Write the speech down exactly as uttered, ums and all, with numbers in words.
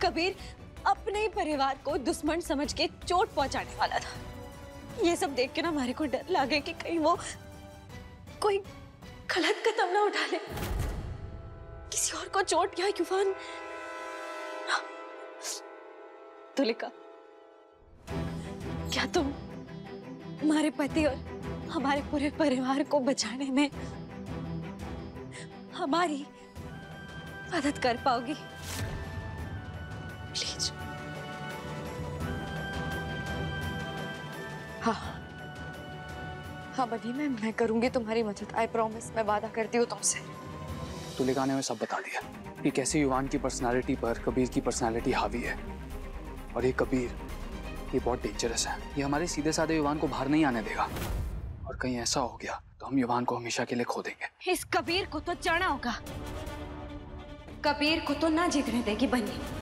कबीर अपने ही परिवार को दुश्मन समझ के चोट पहुंचाने वाला था। ये सब देख के ना हमारे को डर लगे कि कहीं वो कोई गलत कदम ना उठा ले, किसी और को चोट या युवान। तुलिका, क्या तुम हमारे पति और हमारे पूरे परिवार को बचाने में हमारी मदद कर पाओगी? प्लीज। हाँ हाँ बनी, मैं मैं करूंगी तुम्हारी मदद। आई प्रॉमिस, मैं वादा करती हूँ तुमसे। तुलिका ने हमें सब बता दिया कि कैसे युवान की पर्सनालिटी पर कबीर की पर्सनालिटी हावी है, और ये कबीर ये बहुत डेंजरस है। ये हमारे सीधे साधे युवान को बाहर नहीं आने देगा, और कहीं ऐसा हो गया तो हम युवान को हमेशा के लिए खो देंगे। इस कबीर को तो जाना होगा, कबीर को तो ना जीतने देगी बनी।